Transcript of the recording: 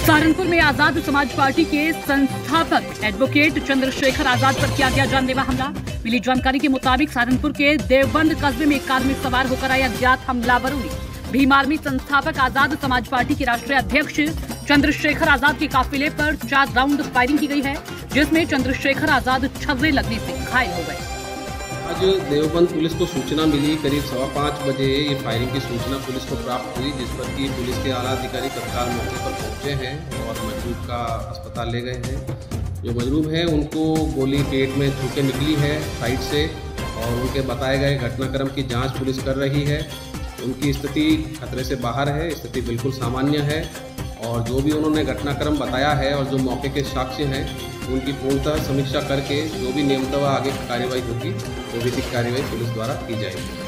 सहारनपुर में आजाद समाज पार्टी के संस्थापक एडवोकेट चंद्रशेखर आजाद पर किया गया जानलेवा हमला। मिली जानकारी के मुताबिक सहारनपुर के देवबंद कस्बे में एक कार में सवार होकर आए अज्ञात हमलावरों ने भीम आर्मी संस्थापक आजाद समाज पार्टी के राष्ट्रीय अध्यक्ष चंद्रशेखर आजाद के काफिले पर 4 राउंड फायरिंग की गई है, जिसमें चंद्रशेखर आजाद छर्रे लगने से घायल हो गए। आज देवबंद पुलिस को सूचना मिली, करीब 5:15 बजे ये फायरिंग की सूचना पुलिस को प्राप्त हुई, जिस पर कि पुलिस के आला अधिकारी तत्काल मौके पर पहुंचे हैं और मजरूम का अस्पताल ले गए हैं। जो मजरूम है उनको गोली पेट में छू के निकली है साइड से और उनके बताए गए घटनाक्रम की जांच पुलिस कर रही है। उनकी स्थिति खतरे से बाहर है, स्थिति बिल्कुल सामान्य है और जो भी उन्होंने घटनाक्रम बताया है और जो मौके के साक्ष्य हैं उनकी पूर्णतः समीक्षा करके जो भी नियमतः आगे कार्रवाई होगी वो विधिक कार्रवाई पुलिस द्वारा की जाएगी।